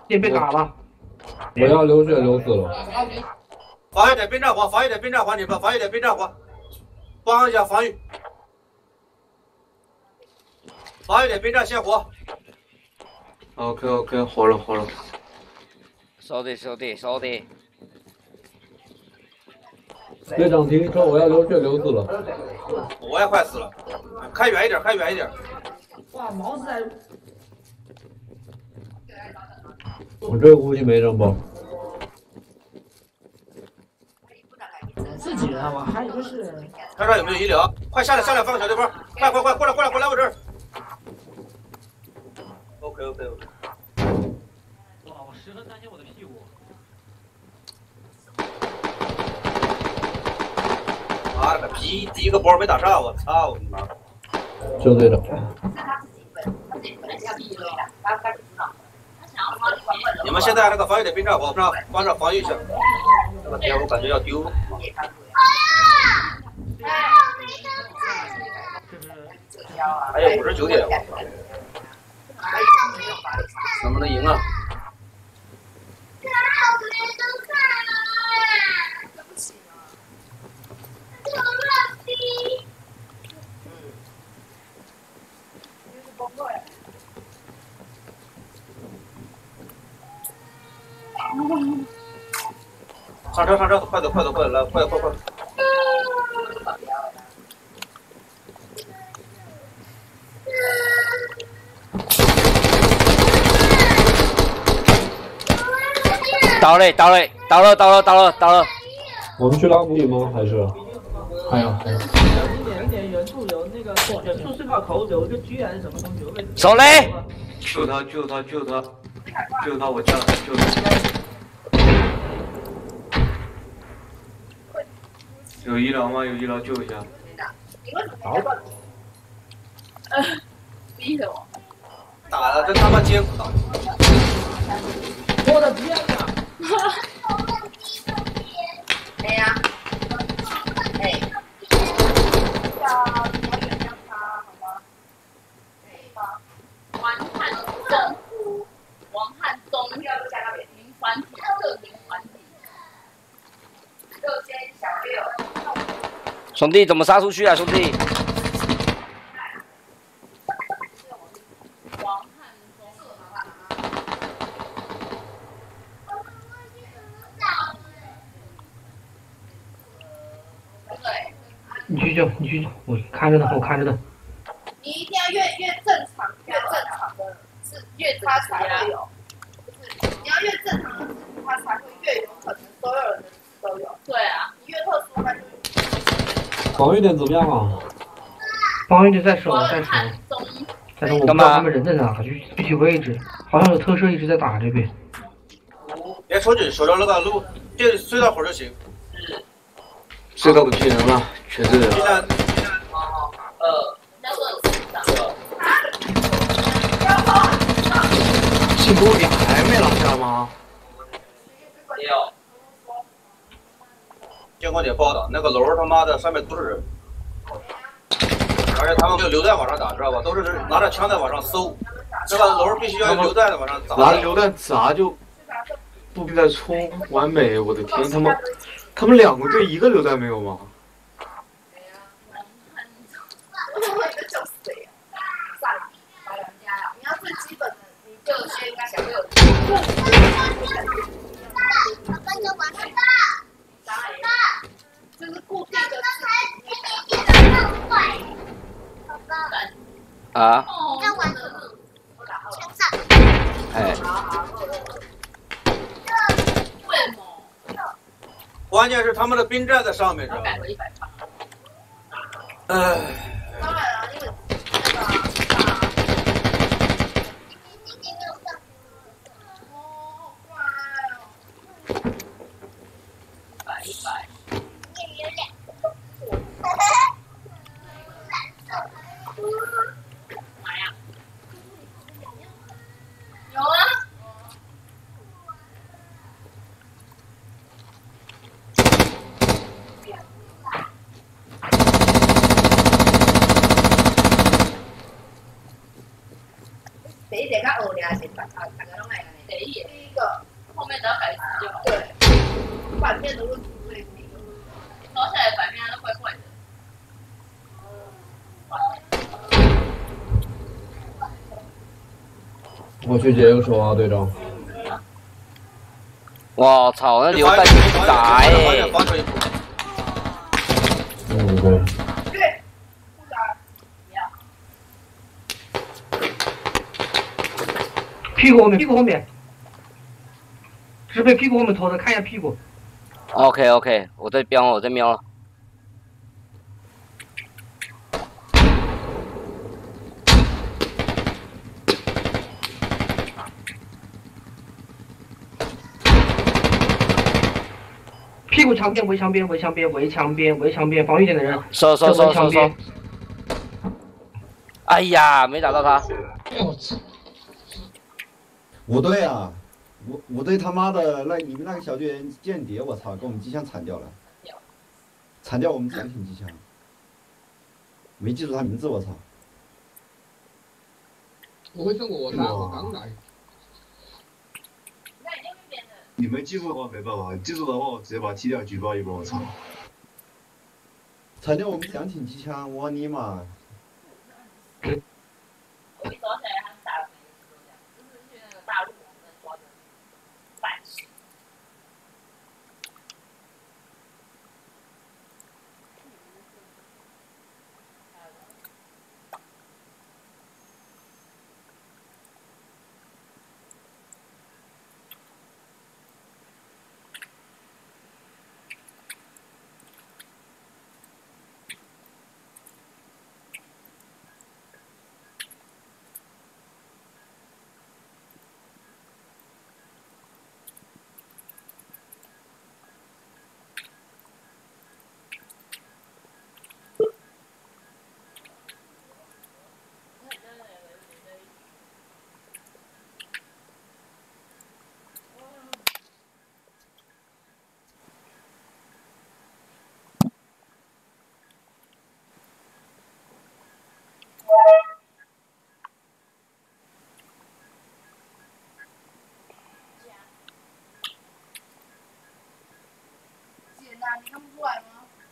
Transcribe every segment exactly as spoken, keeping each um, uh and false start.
先别打了。 我要流血流死了。 防御点边站环，防御点边站环，你们防御点边站环，帮一下防御。防御点边站先活。 OK OK， 活了活了。 收的收的收的。 队长停车，我要流血流死了。 我也快死了，开远一点，开远一点。 哇，毛子在。 我这估计没人吧？ 自己人啊，我还以为是。 看看有没有医疗，快下来下来放个小地方，快快快过来过来过来我这儿。OK OK OK。 哇，我十分担心我的屁股。 妈了个逼！第一个包没打上，我操我妈！ 就队长。 你们现在那个防御点边站，往上往上防御一下。这个点我感觉要丢。还有五十九点，能不能赢啊？上车上车，快走快走快走，来快快快！ 到了到了到了到了到了到了。 我们去拉古里吗？还是？还有还有。 一点一点远处有那个远处信号口有一个居还是什么东西？我手雷！ 救他救他救他救他！我叫他救他。有医疗吗？有医疗救一下。 好。 逼着我。 打了，真他妈艰苦打。 我的天哪！ 哎呀，哎，要要原谅他好吗？好，王汉中，王汉中，林环体，各林环体，各间小六。 兄弟，怎么杀出去啊，兄弟？ 你去救，你去救，我看着呢，我看着呢。 你一定要越越正常，越正常的是越他才会有，就是你要越正常的，他才会越有可能所有人的都有。对啊，你越特殊，他就。 防御点怎么样啊？ 防御点在守，在守，但是我不知道他们人在哪，具具体位置，好像有特摄一直在打这边。 别出去，守着那个路，就隧道口就行。 隧道不技能了，全是人。 呃，那个进攻点还没拿下吗？ 没有。 监控点报道，那个楼他妈的上面都是人，而且他们就榴弹往上打，知道吧？都是拿着枪在往上搜，这个楼必须要用榴弹往上砸。 拿榴弹砸就步兵在冲，完美！我的天，他们他们两个队一个榴弹没有吗？ 你要最基本的，你就先应该想有。就是固定的。 啊？哎。 关键是他们的兵站在上面，知道吧？哎。 当然了，因为有啊。第一个较学俩是大大大家拢爱安尼。 谁也第一个，后面只要改字就好。对，版面的问题最多。抄下来版面都怪怪的。 我去接个说啊，队长。 我操，那榴弹挺大哎！ 嗯，对。 对。 屁股后面，屁股后面，是被屁股后面拖的，看一下屁股。 OK OK， 我在瞄，我在瞄了。 屁股墙边，围墙边，围墙边，围墙边，围墙边，防御点的人。 收收收收收。哎呀，没打到他。 我操！ 五队啊，五五队他妈的那你们那个小队员间谍，我操，给我们机枪铲掉了，铲掉我们产品机枪，没记住他名字，我操！ 我会中我杀，我刚来。 你没记住的话没办法，记住的话我直接把他踢掉，举报一波，我操！ 铲掉我们两挺机枪，我尼玛！ 我一早起来，他们打了每一次都这样，就是去那个大陆我们抓的反噬。你看不出来吗？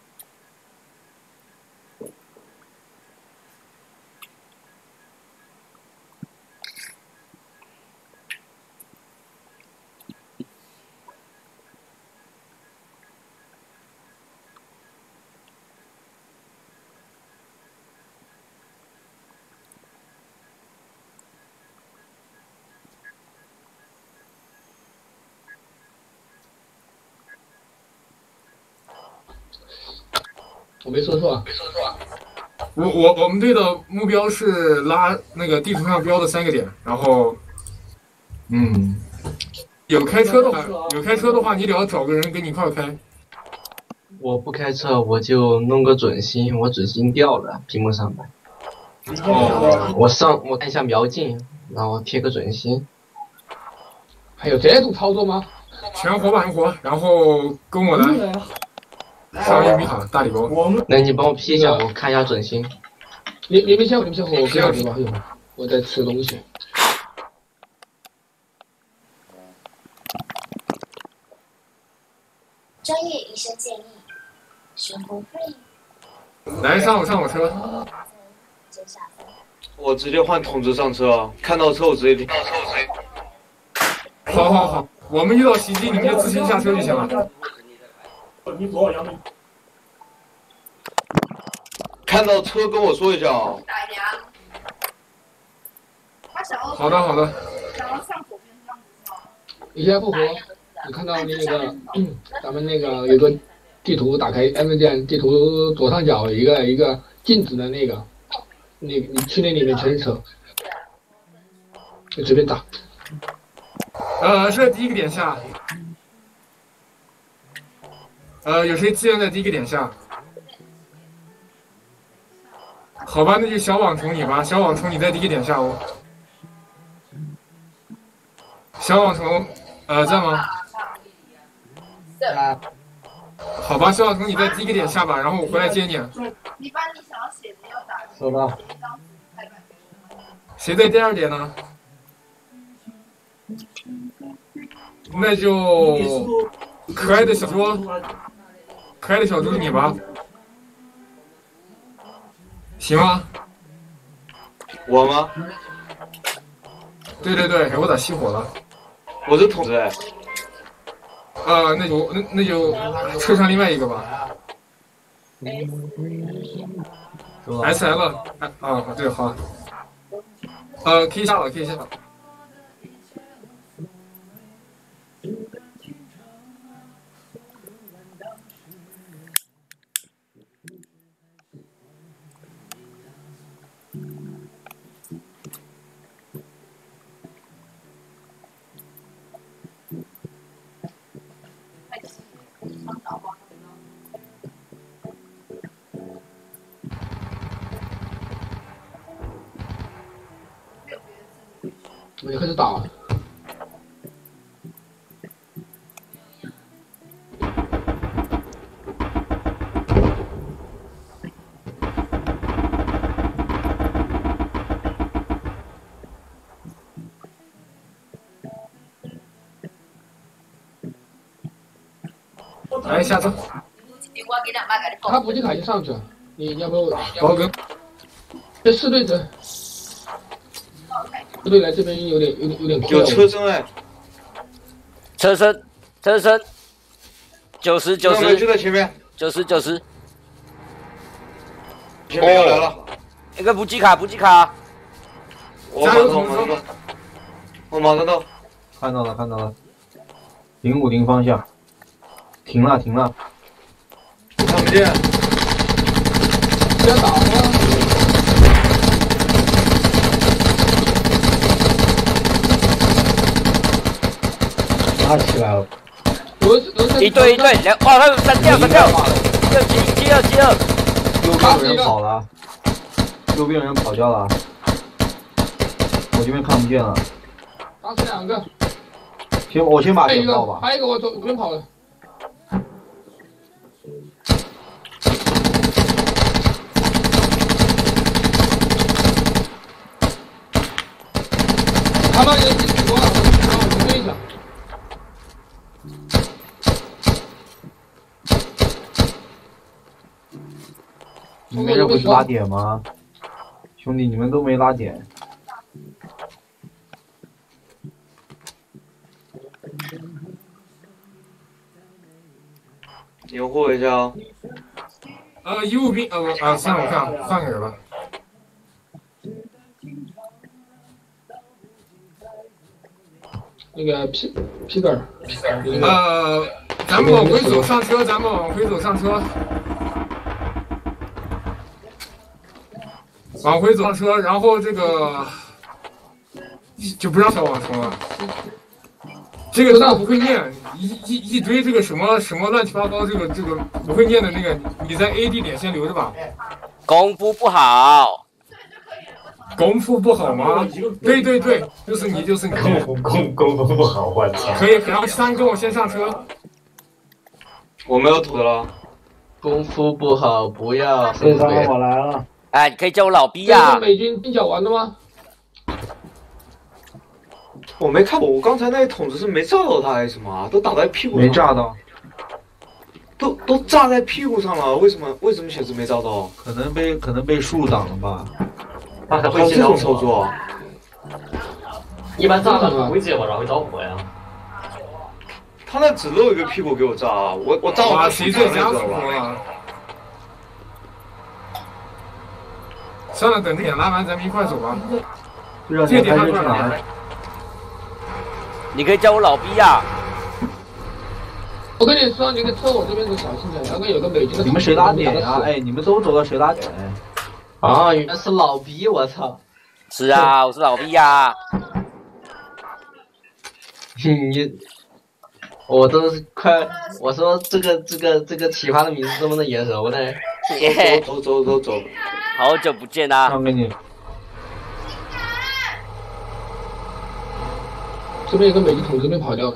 我没说错， 没说错。我我我们队的目标是拉那个地图上标的三个点，然后，嗯，有开车的话，有开车的话，你得要找个人跟你一块开。 我不开车，我就弄个准星，我准星掉了，屏幕上的。 哦。 我上我看一下瞄镜，然后贴个准星。 还有这种操作吗？ 全活满活，然后跟我来。上一米塔大礼包。 那你帮我 P 一下，我看一下准星。 你你们先，你们先和我 P 下去吧，一会儿我在吃东西。 专业医生建议，悬浮 free。 来上我上我车。 我直接换筒子上车啊！看到车我直接停。 好好好，我们遇到袭击，你们就自行下车就行了。 你左杨明。 看到车跟我说一下啊。 好的好的。 你先复活，你看到那个，嗯，咱们那个有个地图打开 M 键，地图左上角有一个一个静止的那个，你你去那里面全是车，你随便打。 呃，是在第一个点下。呃，有谁支援在第一个点下？好吧，那就小网虫你吧，小网虫你在第一个点下哦。小网虫，呃，在吗？ 在。 好吧，小网虫你在第一个点下吧，然后我回来接你。 你把你想要写的要打。 收到。 谁在第二点呢？ 那就可爱的小猪，可爱的小猪你吧，行吗？ 我吗？ 对对对，我咋熄火了？ 我是筒子哎。 呃，那就那那就车上另外一个吧。S L， 啊，对，好。呃，可以下了，可以下了。 我就开始打了。 来下车。 他补给卡已经上去了，你要不包哥？ 这四队子。部队来这边有点有点有点有车身哎， 车身车身，九十九十， 就在前面， 九十九十， 前面要来了， 一个补给卡补给卡， 我马上到，马上到，我马上到， 看到了看到了，零五零方向，停了停了， 看不见， 不要打了。 打起来了！ 一队一队，两哇，他三跳三跳，七二七七二七二， 右边有人跑了，右边有人跑掉了，我这边看不见了。 打死两个。 先我先把还有一个， 点爆吧。 还有一个我左左边跑了。他们人挺多啊，我对一下。 你们这不是拉点吗？兄弟，你们都没拉点。 掩护一下啊！ 呃，一路兵，呃，啊，算了，我看换个人吧。 那个皮皮根儿， 呃，咱们往回走上车，咱们往回走上车，往回走上车，然后这个就不让小网冲了。这个他不会念，一一一堆这个什么什么乱七八糟，这个这个不会念的那个，你在 A D 点先留着吧。 功夫不好。 功夫不好吗？对对对，就是你，就是你。 功夫功功夫不好，我操！ 可以，然后三跟我先上车。 我没有土了。 功夫不好，不要。 队长，我来了。 哎，你可以叫我老逼呀、 这是美军定脚完的吗？ 我没看过，我刚才那个筒子是没炸到他还是什么啊？都打在屁股上。 没炸到。 都都炸在屁股上了，为什么为什么显示没炸到？ 可能被可能被树挡了吧。 还有这种操作？ 一般炸弹不会直接往上会着火呀。 他那只露一个屁股给我炸，我我炸哇， 我谁最加速了？算了，等这点拉完，咱们一块走吧。这点他去哪？ 你可以叫我老逼呀、 我跟你说，你个车我这边是小心点，刚刚有个美军的。 你们谁拉点呀？哎，你们都走了，谁拉点？ 啊，原来是老逼，我操！ 是啊，我是老逼呀、 你，我都是快，我说这个这个这个奇葩的名字这么的眼熟呢。 走走走走， 好久不见啊！ 让给你。 这边有个美军筒这边跑掉了。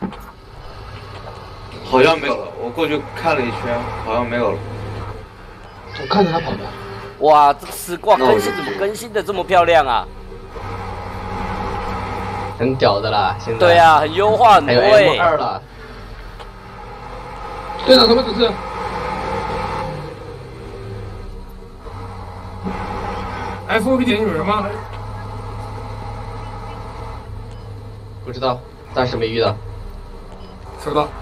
好像没有了，我过去看了一圈，好像没有了。 我看着他跑的。 哇，这个丝挂更新怎么更新的这么漂亮啊？ 很屌的啦，现在。 对啊，很优化很多还有 M 二了。 队长什么指示？ F O B 点有人吗？ 不知道，暂时没遇到。 收到。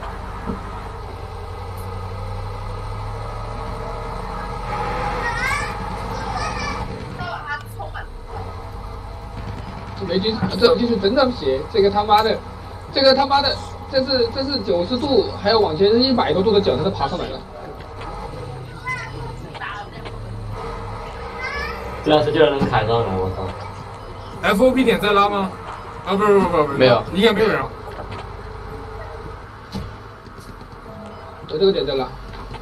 这没进，这就是整场血，这个他妈的，这个他妈的，这是这是九十度，还有往前一百多度的角，他都爬上来了。 这要是就能砍上了，我操 ！F O B 点在拉吗？啊，不是不是不是不是， 没有， 应该没有人。 我这个点在拉。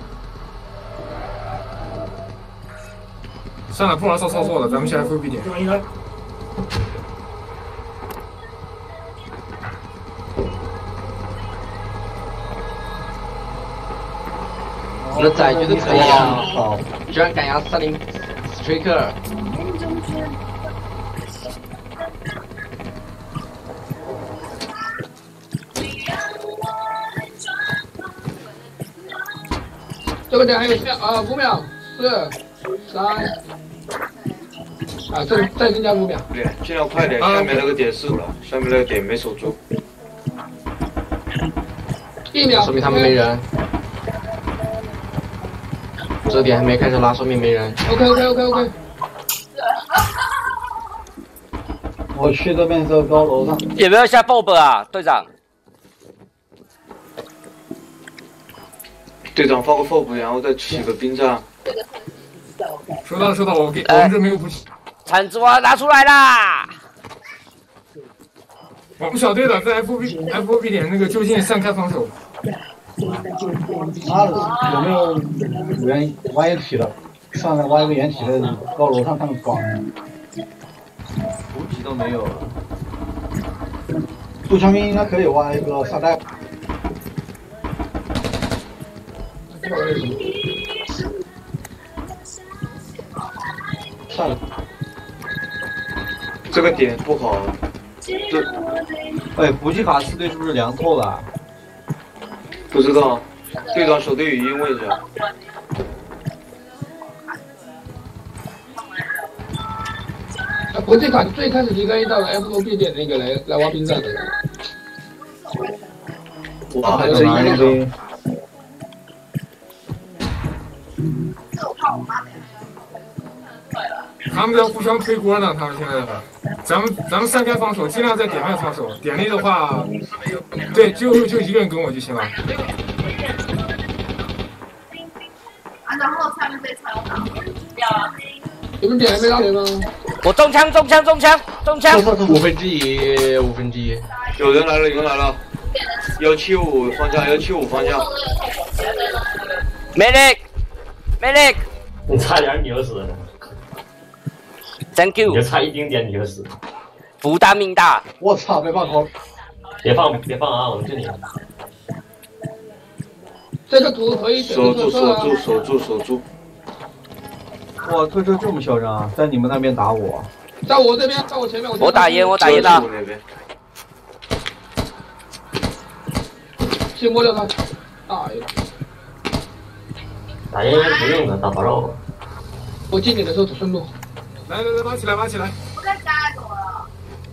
算了，不玩骚操作了，咱们去 F O B 点。 我的载具都可以啊！居然敢压三零 Striker！ 这个点还有秒啊，五秒，四、三，啊，这再增加五秒。 对，尽量快点，下面那个点是了，上面那个点没守住。 一秒， 说明他们没人。这点还没开始拉，说明没人。 OK OK OK OK。 我去这边这个高楼上。 有没有下 Bob 啊，队长？ 队长放个 F O B， 然后再起个兵站。 收到收到，我给我们这没有武器。 铲子我拿出来啦！ 我们小队长在 F O B F O B 点那个就近散开防守。 他有没有原挖掩体的？上来挖一个掩体的高楼上看广。补给都没有了。步枪兵应该可以挖一个沙袋。 算了， 这个点不好。这， 哎，补给卡四队是不是凉透了？ 不知道，队长手对语音问一下。 补给卡最开始应该到了 F O B 点那个来来挖兵站的。 哇，还有一个。 他们在互相推锅呢，他们现在的，咱们咱们散开防守，尽量在点外防守。点内的话，对，就就一个人跟我就行了。 然后他们被传导， 你们点还没拉人吗？ 我中枪，中枪，中枪，中枪！ 五分之一，五分之一。 有人来了，有人来了，幺七五方向，幺七五方向。 没力，没力。 你差点你就死了。 Thank you， 你就差一丁点你就死。 福大命大。 我操，没放空。 别放，别放啊！我们这里。 这个图可以守住，守住，守住，守住。 哇，特车这么嚣张，在你们那边打我。 在我这边，在我前面，我我打烟，我打烟的。 先摸掉他。哎呀。 打烟不用的，打爆肉。 我进你的时候只顺路。 来来来，挖起来，挖起来！ 我在家里了。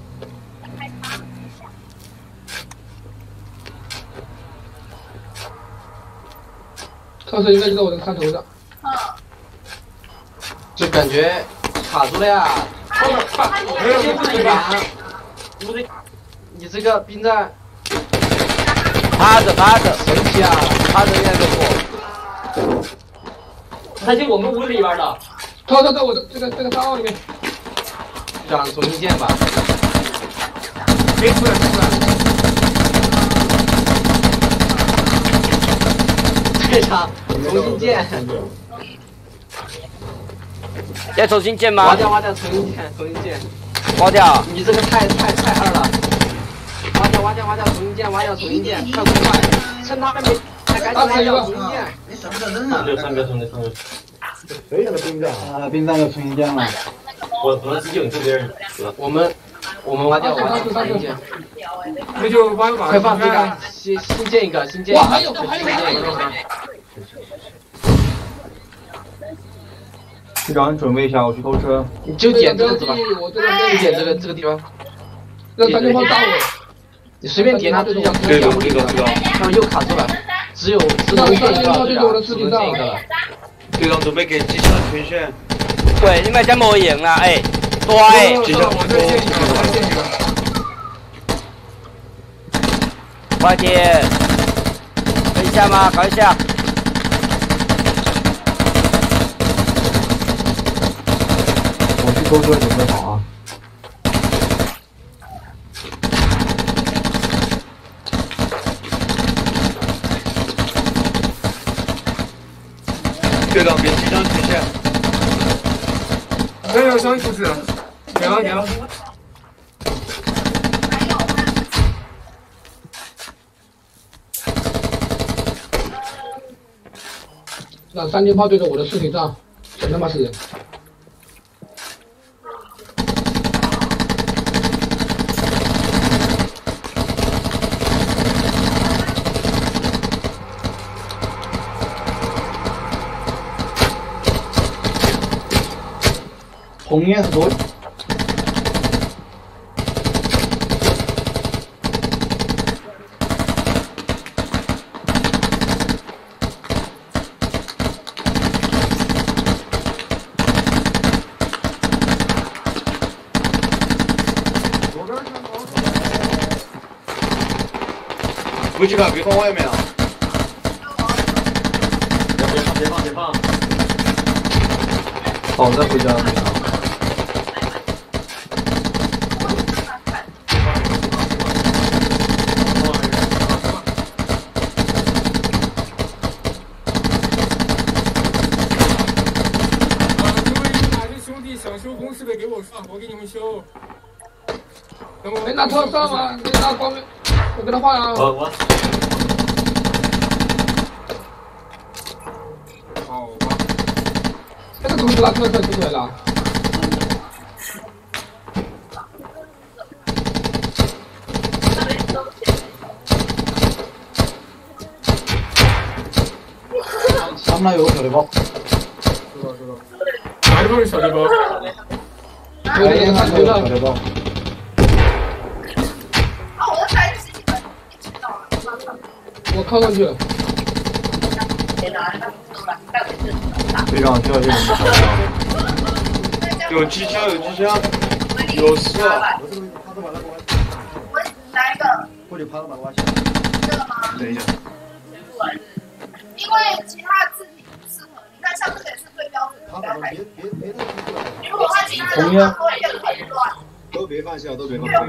特色应该就在我的看头上。 嗯。 就感觉卡住了呀！先不打，不对，你这个兵站趴着趴着， 神奇啊！ 趴着应该就过。 他进我们屋里边的。 他他在我的这个这个沙号里面， 队长重新建吧。 别出来，别出来！ 队长重新建。 要重新建吗？ 挖掉，挖掉，重新建，重新建。 挖掉！ 你这个太太太二了。挖掉，挖掉，挖掉，重新建，挖掉，重新建，快快快！趁他们没，赶紧挖掉，重新建。 你什么时候扔啊？六三六三六三六。 谁的兵站啊？兵站又重新建了。 我我自己有这边， 我们我们挖掉，挖掉新建。 那就挖个把。 快放飞杆，新新建一个，新建一个。 哇，还有还有还有。 队长，你准备一下，我去偷车。 你就点这个地方，就点这个这个地方。 让三军炮炸我。 你随便点他队长， 这个这个这个。 他们又卡住了，只有只能建一个了，队长，只能建一个了。 队长准备给机枪权限。 对，应该真冇赢啦，哎，多哎。 机枪，我再建一个，我再建一个。 快点，等一下吗？搞一下。 我去偷车，准备好啊。 队长给机枪权限。 没有枪出事，给了给了。 让三军炮对着我的尸体炸，全他妈是人！ 红烟是多。 武器卡别放外面啊！ 别放别放别放！ 好，再回家了。 想修公式的给我上，我给你们修。 没拿车上吗？没拿光明，我跟他换啊。 我我。 好吧。 这个怎么不拿车上出来了？ 他们那有个小背包。 知道知道。哪一个是小背包？ 有点看头了。 小背包。 我靠上去了。 队长需要这种小背包。有机枪，有机枪，有四。 过去爬到把它挖起来。 这个吗？等一下。 因为其他的字体不适合，你看像这个也是最标准的。 别别别别！ 如果他其他的话会更混乱。 都别放下，都别放下。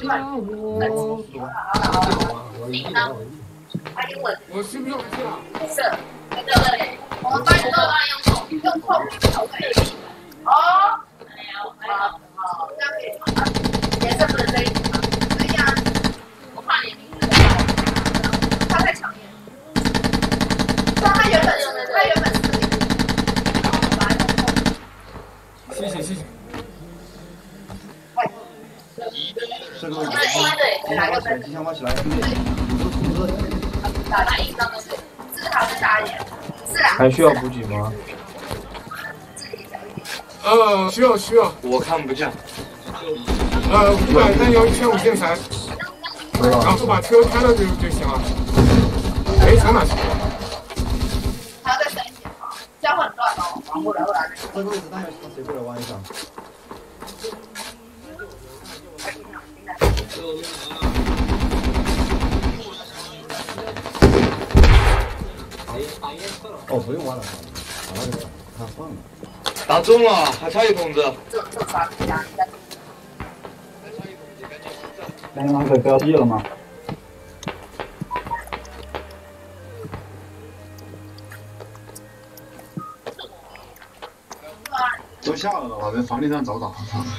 我需不需要下？ 是，对对对，我们班都要用手用控手可以。哦，没有，没有，哦，这样可以吗？颜色不能这一组吗？可以啊，我怕你名字它太强烈了。但它原本是，它原本是。 谢谢谢谢。 这个机枪挖起来，机枪挖起来，兄弟，你说通知。 打打一张的是，字好是大一点，是啊。 还需要补给吗？ 呃，需要需要。 我看不见。 呃，五百单要一千五建材，然后把车开了就就行了。没从哪去？ 还要再省一点啊，这样会很乱哦。往后来，后来。 这个位置那要谁过来挖一下？哦，不用挖了，把那个他换了。 打中了，还差一筒子。 刚刚那个标记了吗？ 都下了的话，在房顶上找找。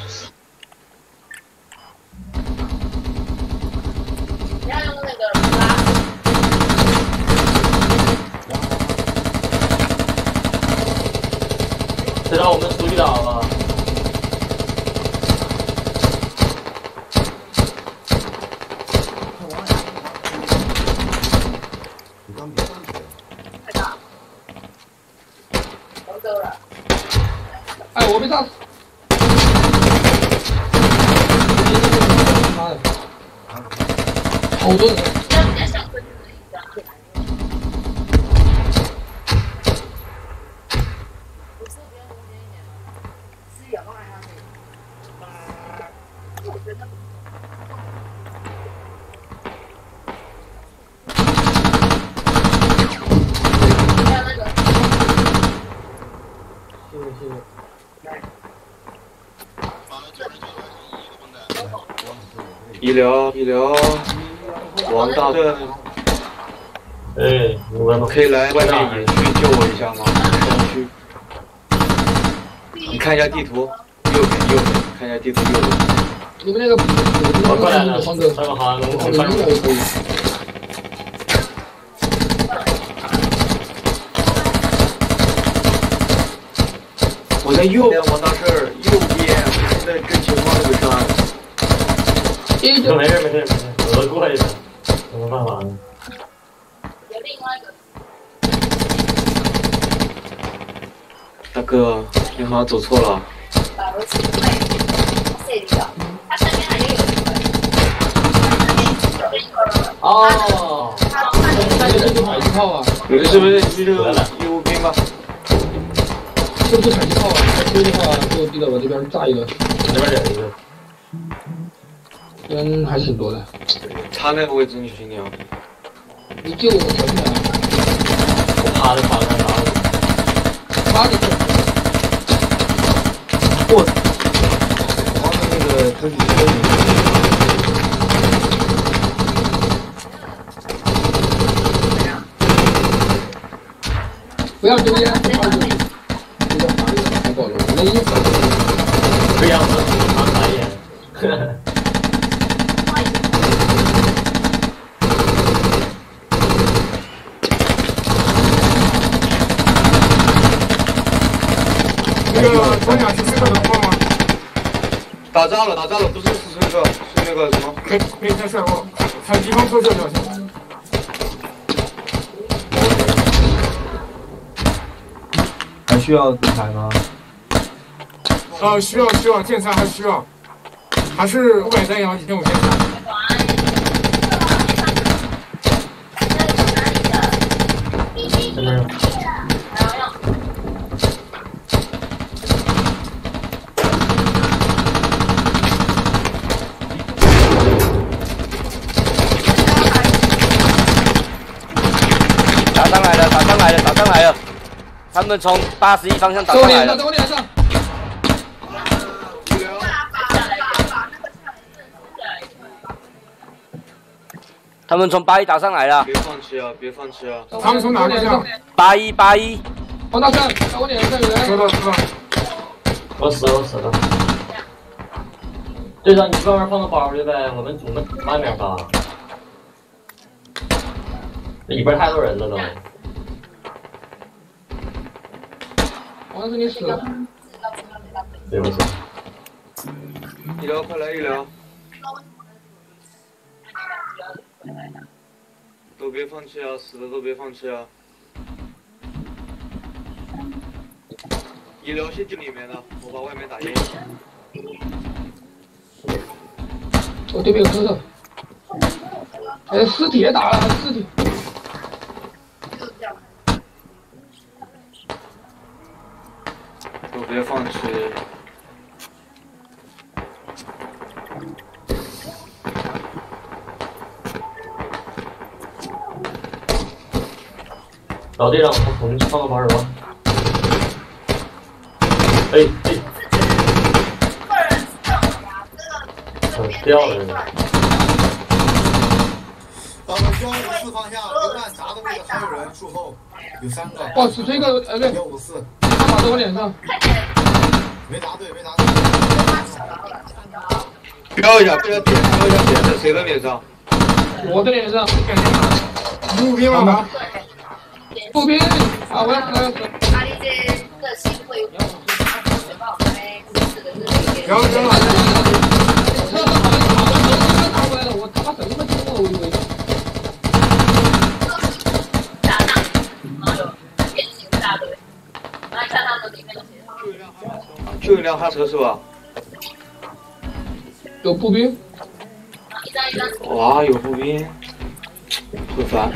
你要用那个。 知道我们处理好了。 妈的，好多人。 医疗医疗，王大正， 哎，我可以来外面野区救我一下吗？山区。你看一下地图，右边右边，看一下地图右边。 你们那个我过来了， 黄哥， 三个好，我黄哥应该可以。 我在右边，王大事，右边，现在跟情况不上。 没事没事没事，我过去的，有办法呢。 大哥，你好像走错了。 哦， 这是迫击炮啊！ 有的是不是去这个义务兵吧？ 是不是迫击炮啊？对的话就逼到我这边炸一个。 这边有一个。 人还挺多的。 他那个位置你去鸟。 你救我前面啊！ 我趴着趴着打我。 趴着。 我操！我的那个特技车。 不要抽烟，不要抽烟。这个法律太暴露了，那意思。 不要喝，拿茶叶。呵呵。 那个装甲是四个能过吗？ 打炸了，打炸了，不是四十个，是那个什么？ 可以可以再射过，还有敌方特射就行。 还需要补牌吗？ 呃，需要需要建材还需要，还是五百弹药一千五建材。 真的。 打上来了，打上来了，打上来了！他们从八十一方向打上来了。 在我脸上， 他们从八一打上来了。 别放弃啊！别放弃啊！ 他们从哪个上？ 八一八一。 王大胜，在我脸上有人。 收到收到。 我死了我死了。队长，你专门放个包去呗，我们我们外面发。里边太多人了都。 王大胜，你死了。 对不起。 医疗，快来医疗！都别放弃啊！死的都别放弃啊！医疗先进里面的，我把外面打赢。 我对面有车手。哎，尸体也打了，尸体。 都别放弃。 老队长，我们放个包吧。哎哎，怎么掉了呢？ 到了幺五四方向，榴弹砸的位置还有人，术后有三个。 哇，只推个呃对。 幺五四。 他打在我脸上。 没答对，没答对。 标一下，标一下点，标一下点在谁的脸上？ 我的脸上。 步兵了吗？ 步兵啊，我要死了要死了。 然后扔了。 车上好像好多人都打过来了，我他妈怎么经过我以为？ 打上，然后有变形大队，然后看他们里面的。 就一辆哈车是吧？ 有步兵。 哇，有步兵，很烦。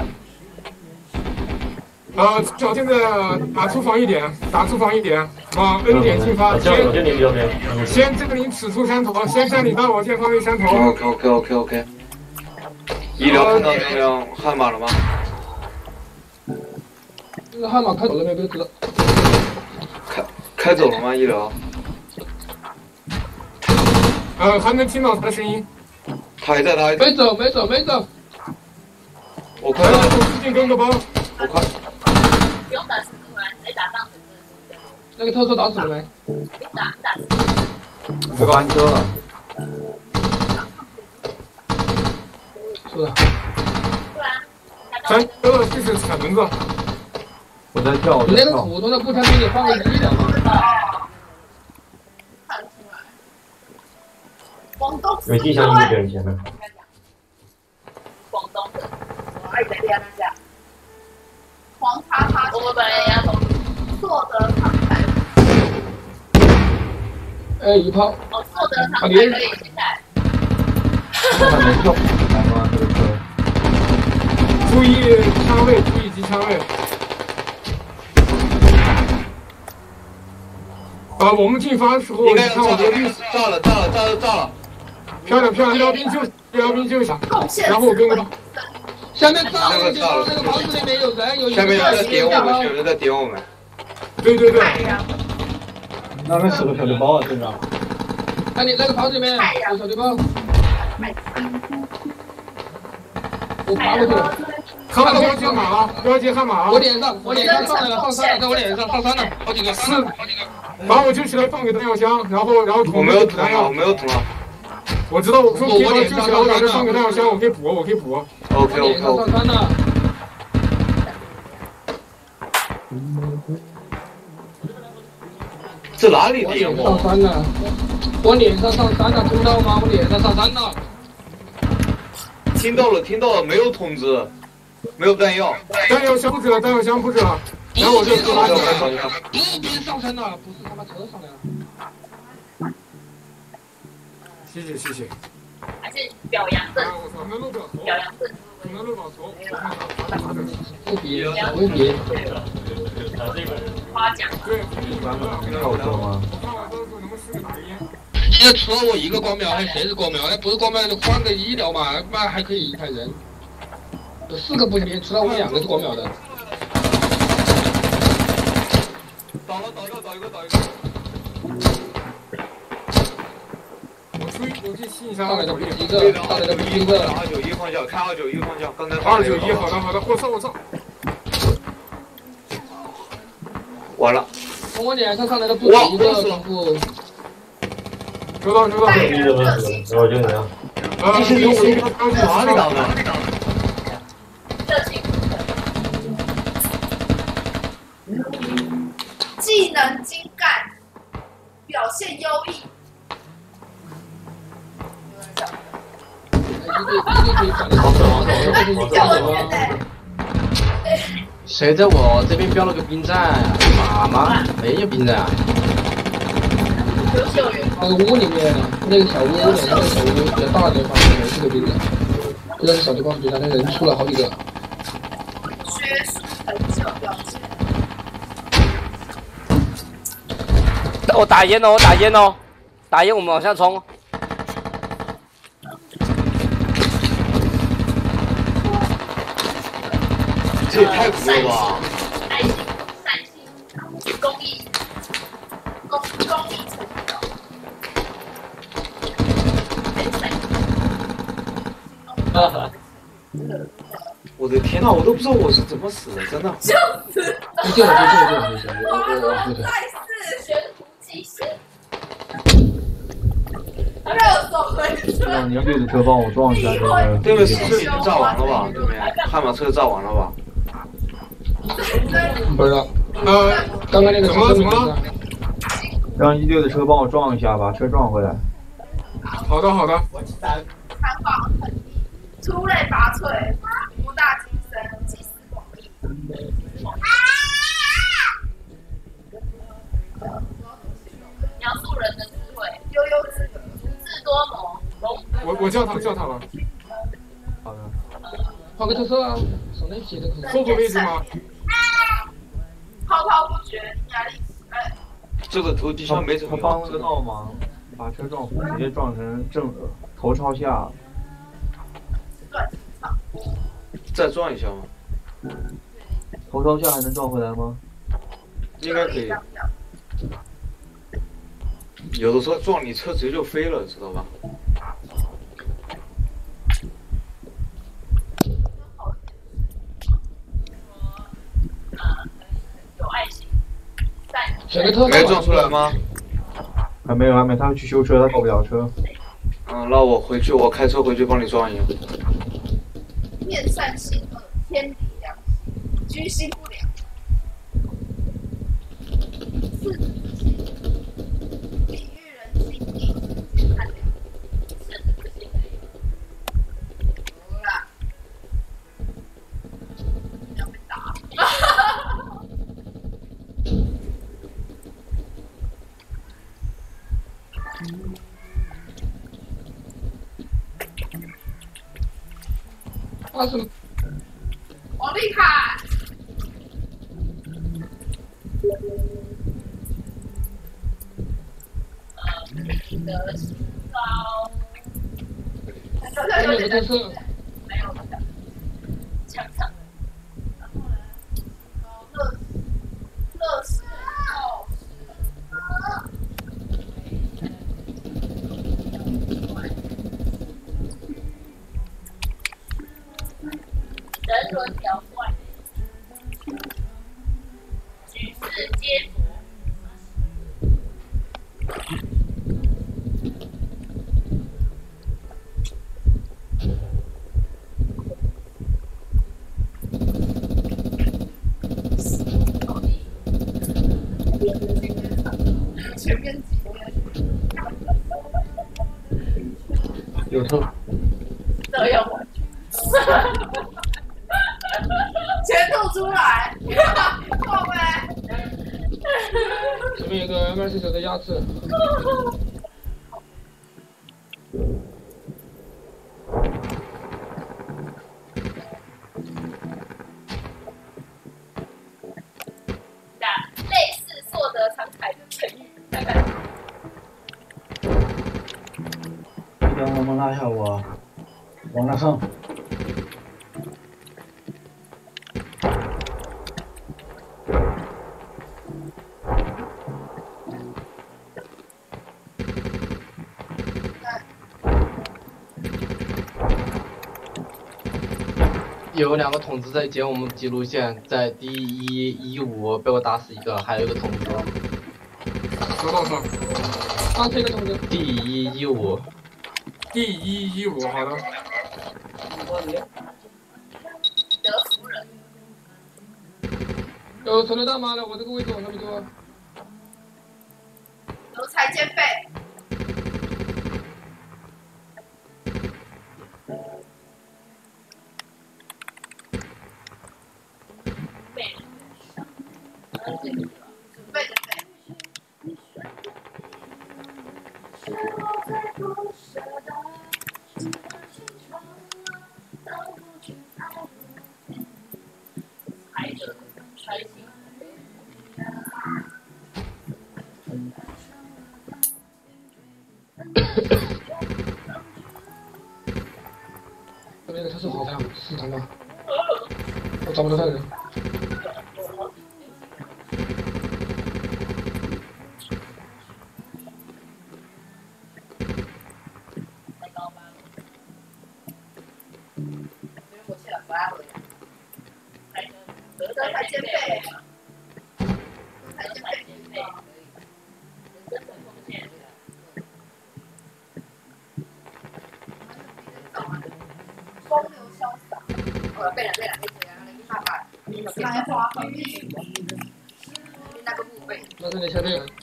呃，小现在打出防御点，打出防御点，往 N 点进发，先先占领此处山头，先占领大我线方位山头。 OK OK OK OK。医疗看到那辆悍马了吗？ 那个悍马开走了没？不知道。 开开走了吗？医疗？ 呃，还能听到他的声音。 他还在，他还在。没走，没走，没走。 我快了， 我附近跟个包。 我快。 不用打死出来，直接打上。 那个特色打死了没？ 打打。 我翻车了。 是的。 咱这个就是踩轮子。 我在跳，我你那在跳。 个普通的步枪给你放个一的吗？ 广东有机枪一个人前面。 广东的，爱在练那家。黄叉叉，我们本来也要从硕德厂来。 哎，一炮。 哦，硕德厂才可以现在。 还没跳，来吗？这个车。 注意枪位，注意机枪位。啊，我们进发的时候， 应该看我的绿炸了，炸了，炸了，炸了！ 漂亮漂亮，撩兵救撩兵救一下，然后我跟个包。 下面炸了那个地方，那个房子里面有人，有一个下面有人在点我们，有人在点我们。 对对对。 那边死个小绿包啊，队长。 哎，你那个房子里面有小绿包。我爬过去了。 悍马标记悍马啊！标记悍马啊！ 我脸上，我脸上上来了，上山了，在我脸上上山了，好几个。 是。把我救起来，放给弹药箱，然后然后我没有捅啊，我没有捅啊。 我知道，我说可以把我救起来，我把这放给弹药箱，我可以补，我可以补。 OK OK OK。 上山了。 这哪里点我？ 上山了。我脸上上山了，听到吗？我脸上上山了。 听到了，听到了，没有筒子，没有弹药。 弹药箱布置了，弹药箱布置了。然后我就上山了，不是别人上山了，不是他妈车上来了。 谢谢谢谢。 还是表扬证。表扬证。 能录到头。 不别，不别。 夸奖。 对。 跳车吗？ 现在除了我一个光苗，还有谁是光苗？哎，不是光苗，就换个医疗嘛，妈还可以一台人。有四个步枪兵，除了我们两个是光苗的。 倒了，倒一个，倒一个，倒一个。 我出去，我去信一下。 上来的一个，上来的一个。 二九一方向，看二九一方向，刚才。 二九一，好的好的，我操我操。 完了。 从我脸上上来的不止一个防护。 收到收到。 第一个没死，我救你啊。 呃， 这是我一个哪里打的？ 技能精干，表现优异。 谁在我这边标了个兵站？马吗？没有兵站。 那个屋里面，那个小屋里面，那个小屋比较大的房子，是个兵站。不知道是小地方，比他那人出了好几个。 学术很久表现。 我打烟哦，我打烟哦，打烟，我们往下冲。 这也太苦了吧！ 爱心、善心、公益、公公益成就。 哈哈。 我的天呐，我都不知道我是怎么死的，真的。 就是。 你救我，救我，救我，救我！我我再次悬壶济世。还没有走回去。 让你队的车帮我撞一下这个。 对面是不是已经炸完了吧？对面悍马车炸完了吧？ 不知道。 呃， 刚刚那个怎么了？怎么了？ 让一队的车帮我撞一下，把车撞回来。 好的，好的。 残暴狠厉，出类拔萃，博大精深，集思广益。描述人的智慧，悠悠自得，足智多谋， 我我叫他叫他了。 好的。 换个特色啊，省得写的可后座位置吗？ 滔滔不绝，压力。哎。 这个投机枪没怎么他帮知道吗？把车撞死，直接撞成正头朝下。 再撞一下吗？ 头朝下还能撞回来吗？ 应该可以。有的时候撞你车直接就飞了，知道吧？ 有爱心。 没撞出来吗？ 还没有，还没，他去修车，他过不了车。 嗯，那我回去，我开车回去帮你撞一下。 面善心恶，天理良心，居心不良。四子心，比喻人心地，善良。四子心。好啦，要被打。 啊什么？ 王丽卡。呃，的石膏。 有没有特色？ 没有的。墙上。然后呢？乐乐视哦。人伦条怪，举世皆佛。全面级。 有车。 都有我。全吐出来，够呗。 前面有个 M 二十九的压制。 打类似硕得慷慨的成语，看看。 你能不能拉下我？往那上。 有两个筒子在截我们记录线，在 D 一一五被我打死一个，还有一个筒子。 收到上。 啊，这个筒子。 D 一一五。 D 一一五，好的。 德福人。 有手榴弹吗？我这个位置往上面丢。 有彩肩背。背。准备的背。踩着开心。 这边的车是好看，是他妈，我找不到他人。 得得踩肩背，踩肩背，风流潇洒。哦，背了背了，背起来了，你爸爸，开花横溢，那个墓碑。 那是你前面人。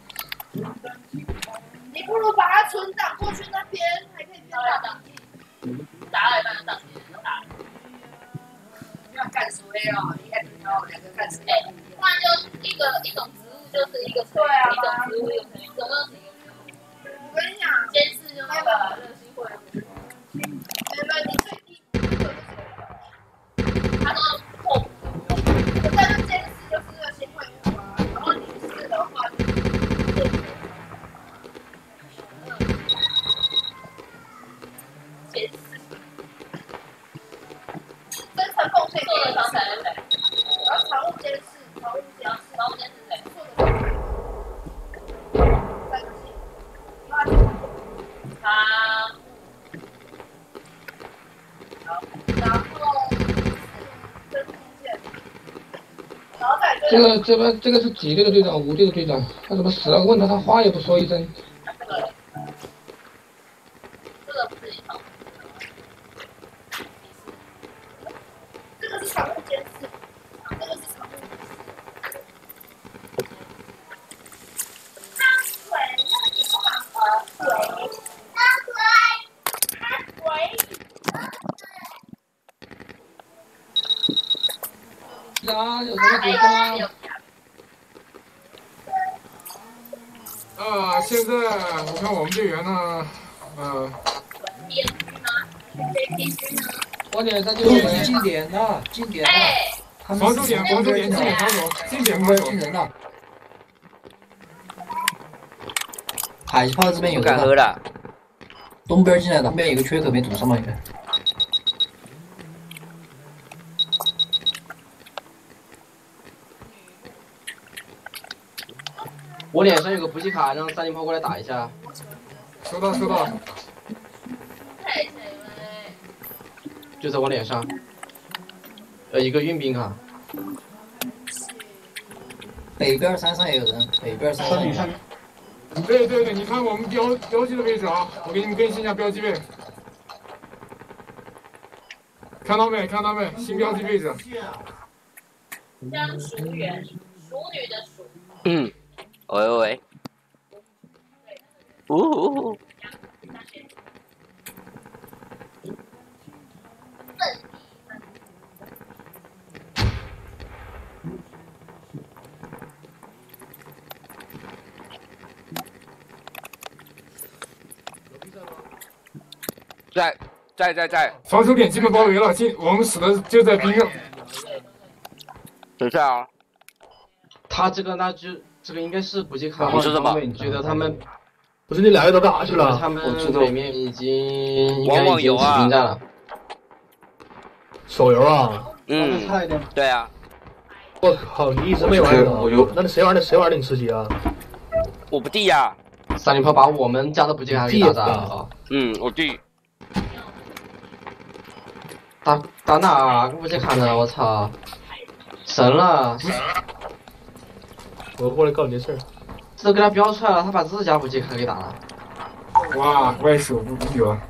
你不如把它存档过去那边，还可以边打档。打了一半就档，打。要干什么呀？应该不要两个干什么？哎，不然就一个一种植物就是一个对啊，一种植物有成语，总共是一个植物。我跟你讲，监视就那个热心会。 这个这边这个是几队的队长？五队的队长，他怎么死了？问他，他话也不说一声。 这个是常务监视，这个是常务。阿鬼，那个地方阿鬼，阿鬼，阿鬼。 啊，有什么解释吗？ 啊，现在我看我们队员呢，呃， 我点三九人， 近点的，近点的， 防守点，防守点，近点防守，近点防守， 近人的。海炮这边有不敢喝了。 东边进来的，东边有个缺口没堵上嘛，应该。 我脸上有个补给卡，让三零炮过来打一下。 收到，收到。 就在我脸上。呃，一个运兵卡。 北边山上也有人，北边山上有人。 对对对，你看我们标标记的位置啊，我给你们更新一下标记位。看到没？看到没？新标记位置。 江淑媛，淑女的淑。 嗯。喂喂喂，呜呜呜！在在在在， 防守点基本包围了，进我们死的就在边上。 等一下啊， 他这个那就。这个应该是补给卡， 你说什么？ 觉得他们不是你两个都干啥去了？ 他们北面已经往往有啊， 了。 手游啊？ 嗯，对啊。 我靠，你一直没玩呢？我有。那你谁玩的？谁玩的？你吃鸡啊？ 我不弟呀。 三零炮把我们家的补给卡给打炸了。 嗯，我弟。 打打哪个补给卡呢？我操！神了！ 我过来告你这事儿， 这都给他标出来了，他把自家补给卡给打了。 哇，外手不不远。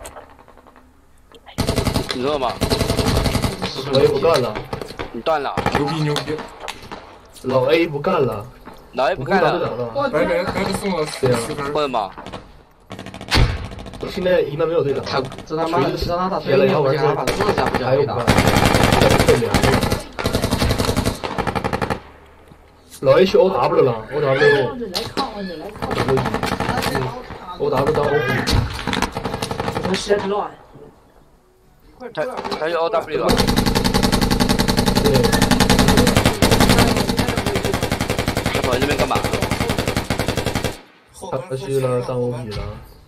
你知道吗？ 老 A 不干了， 你断了。 牛逼牛逼！ 老 A 不干了， 老 A 不干了。 白白白白送了十分。 会吗？ 现在一般没有队长。 他这他妈的让他打对面补给卡，把自家补给卡给打了。 老 A 去 O W 了 ，O W。O W 当 O P。 我实在是乱。 他他是 O W 啊。 对。 他跑这边干嘛？ 他去了当 O P 了。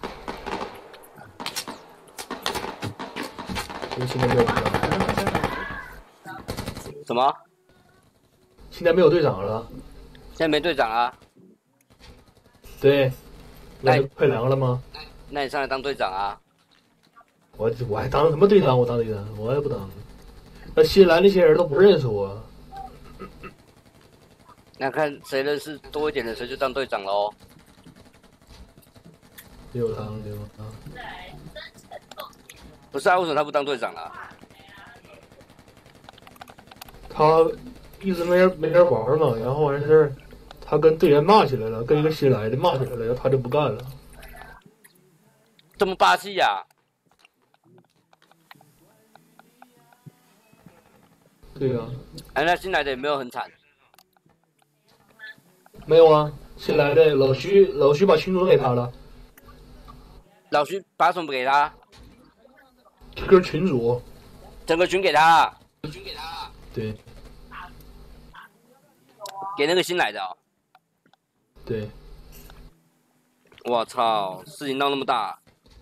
现在没有队长。 什么？ 现在没有队长了。 现在没队长啊？ 对。那就快凉了吗？ 那你上来当队长啊？ 我我还当什么队长？我当队长，我也不当。那新来那些人都不认识我。 那看谁认识多一点的，谁就当队长喽。 有当有当。 不是啊，为什么他不当队长啊？ 他一直没人没人玩嘛，然后完事儿，他跟队员骂起来了，跟一个新来的骂起来了，然后他就不干了。 这么霸气呀、啊？ 对呀、啊。 哎，那新来的也没有很惨。 没有啊，新来的老徐，老徐把群主给他了。 老徐把什么给他？ 这个群主。 整个群给他。 群给他。对。 给那个新来的、哦。 对。 我操，事情闹那么大。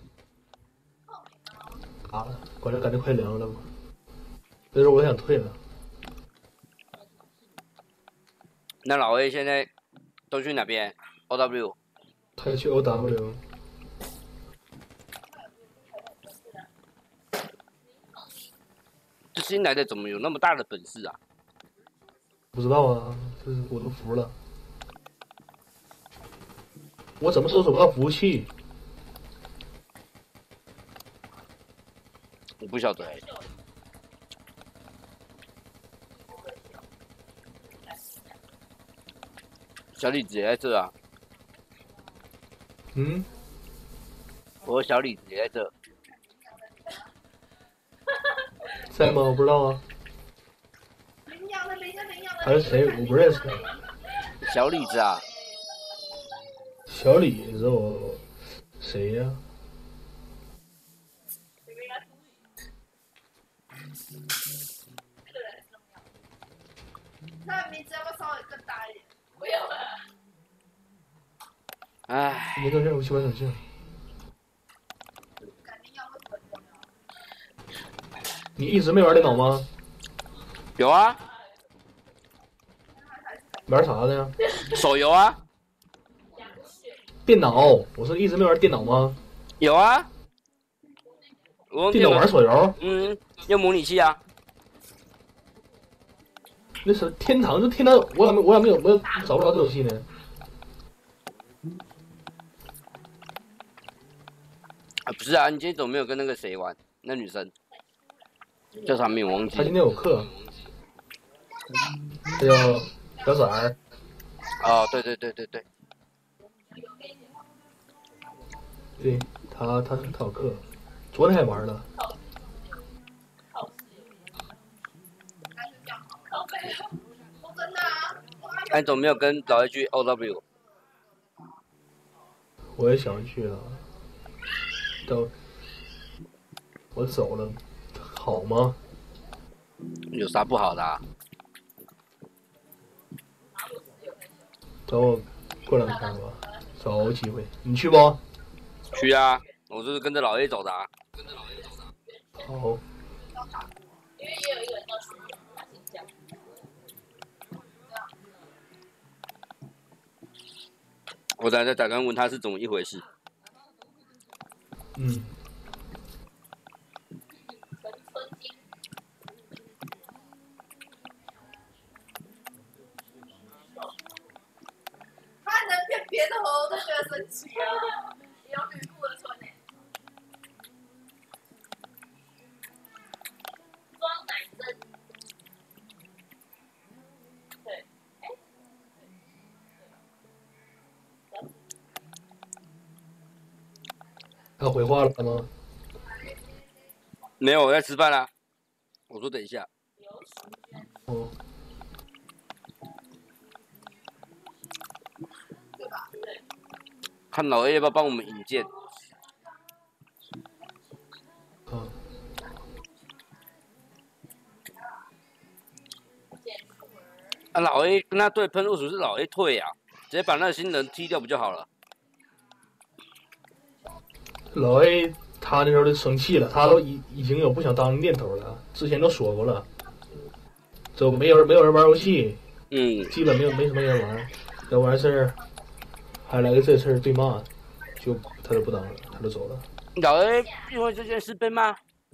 啊，管这感觉快凉了嘛。那时候我想退了。 那老 A 现在都去哪边 ？O W。 他去 O W。 这新来的怎么有那么大的本事啊？ 不不知道啊，这是我都服了。我怎么搜索不到服务器？ 我不晓得。小李子也在这啊。 嗯。 我小李子也在这。 在吗？我不知道啊。还是谁？我不认识。 小李子啊。 小李子我谁呀、啊？ 他的名字要不要稍微更大一点？不要了。 唉。 没动静，我去玩手机。你一直没玩电脑吗？ 有啊。 玩啥的呀？ 手游啊。 电脑，我说一直没玩电脑吗？ 有啊。我电脑玩手游？ 嗯，用模拟器啊。 那是天堂，这天堂我咋没我咋没有没有找不着这游戏呢？ 啊，不是啊，你今天怎么没有跟那个谁玩？那女生叫啥名？我忘记。 她今天有课。她叫小崽儿。 哦，对对对对对。 对他，他他有课，昨天还玩呢。 哎，怎么没有跟老 A 去 O W？ 我也想去啊，都我走了，好吗？ 有啥不好的啊？ 等我过两天吧，找个机会，你去不？ 去啊！我就是跟着老 A 走的啊。 好。 因为也有一个人叫徐他姓蒋。 我等下再打算问他是怎么一回事。 嗯。 他能变别的猴都觉得神奇啊！有吕布的村诶。装奶针。对。哎。 他回话了吗？ 没有，我在吃饭啦、啊。我说等一下。 哦。 看老 A 要不要帮我们引荐？ 嗯。 啊，老 A 跟他对喷，为什么是老 A 退啊？直接把那个新人踢掉不就好了？ 老 A 他那时候就生气了，他都已已经有不想当的念头了，之前都说过了，就没有人没有人玩游戏， 嗯， 基本没有没什么人玩，要完事儿，还来个这事儿对骂，就他就不当了，他就走了。 老 A 因为这件事被骂，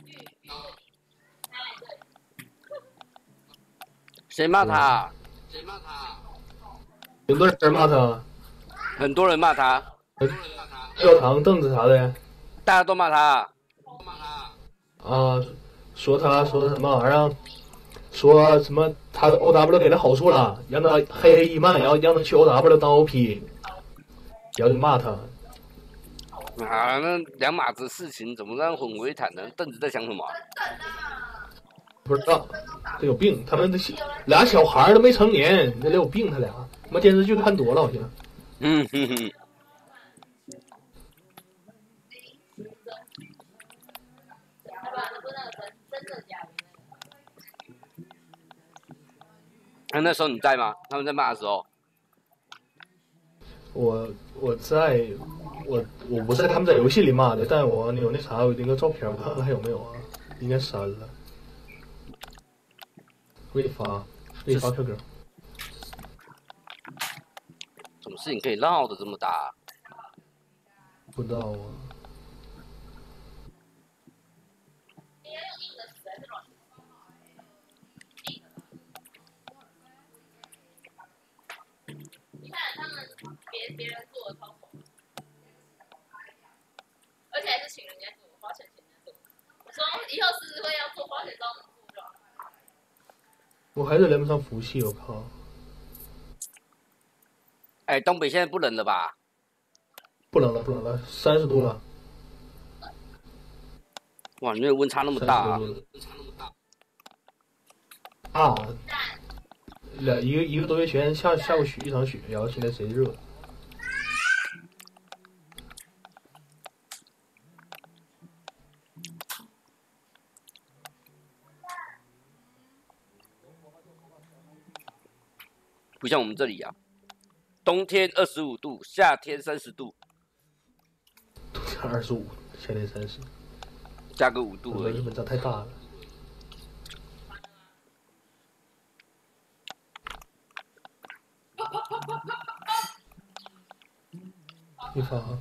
谁骂他？谁骂他？ 很多人骂他， 很多人骂他， 教堂凳子啥的。 大家都骂他， 啊，说他说什么玩意儿？说什么他的 O W 给他好处了，让他黑黑一漫，然后让他去 O W 当 O P， 然后就骂他。 啊，那两码子事情怎么让混为一谈呢？邓子在想什么？ 不知道，这有病！他们这俩小孩都没成年，这有病！他俩，他妈电视剧看多了好像。 嗯哼哼。那、啊、那时候你在吗？他们在骂的时候， 我我在，我我不是他们在游戏里骂的，但我有那啥，有那个照片，我看看还有没有啊？应该删了。我给你发，给你发 Q Q。 什么事情可以闹得这么大、啊？ 不知道啊。 是请人家做，花钱请人家做。我说以后是会要做花钱找我们做就好。 我还是连不上服务器，我靠！ 哎，东北现在不冷了吧？ 不冷了，不冷了，三十度了。 哇，你那个温差那么大啊！ 啊！两一个一个多月前下下过雪一场雪，然后现在贼热。 不像我们这里啊，冬天二十五度，夏天三十度。 冬天二十五，夏天三十， 加个五度而已。 日本差太大了。你发啊。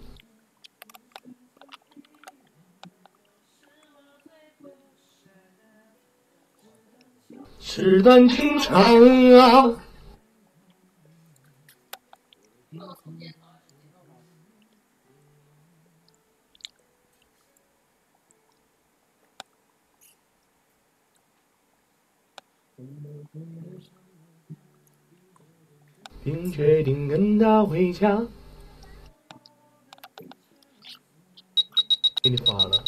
纸短情长啊。并决定跟他回家。给你发了。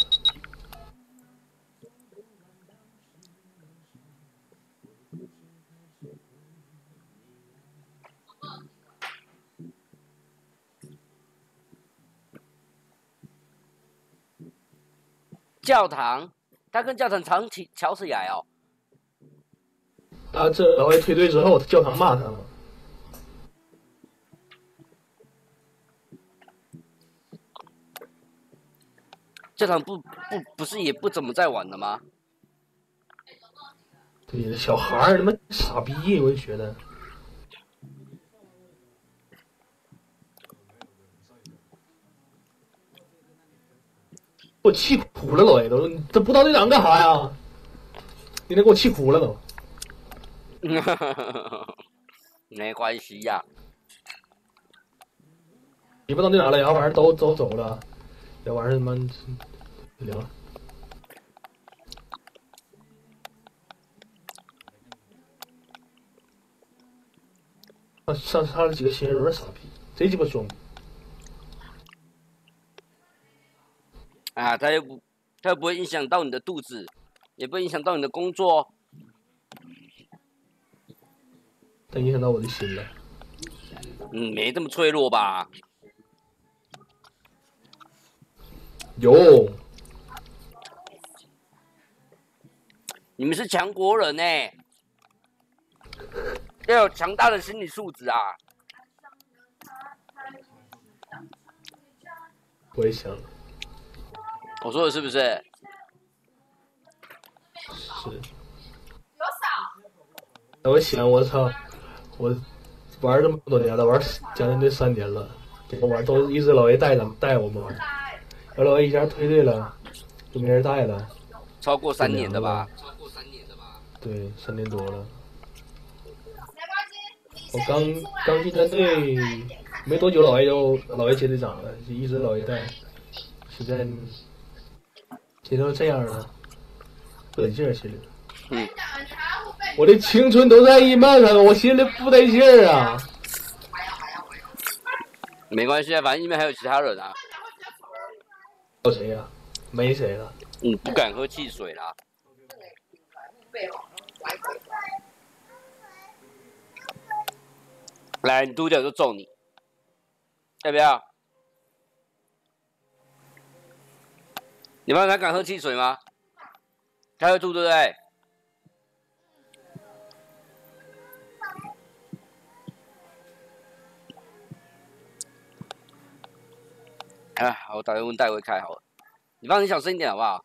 教堂，他跟教堂常起吵起来哦。 他这老外退队之后，教堂骂他了。 教堂不不不是也不怎么在玩了吗？ 对，小孩儿他妈傻逼，我就觉得。我气哭了，老爷都，这不到队长干啥呀？今天给我气哭了都。 没关系呀、啊。 你不当队长了，然后玩意儿都都走了，这玩意儿他妈凉了。上上了几个新人傻逼，贼鸡巴凶。 啊，他又不，他又不会影响到你的肚子，也不会影响到你的工作， 但影响到我的心了。 嗯，没这么脆弱吧？ 有。 你们是强国人呢、欸，要有强大的心理素质啊！ 我也想。 我说的是不是？ 是。我想，我操，我玩这么多年了，玩将近这三年了，我玩都一直老爷带着带我们玩，然后老爷一下退队了，就没人带了。 超过三年的吧？ 超过三年的吧？对，三年多了。我刚刚进战队没多久，老爷就老爷接队长了，就一直老爷带，现在。现在都这样了，不得劲儿，心里。 嗯。 我的青春都在伊曼上，我心里不得劲儿啊。 没关系啊，反正伊曼还有其他人啊。 有谁呀、啊？没谁了。 嗯，不敢喝汽水啦。来，你嘟掉就揍你，要不要？你们还敢喝汽水吗？他会吐，对不对？啊，我打电话带回开好了。你放你小声一点好不好？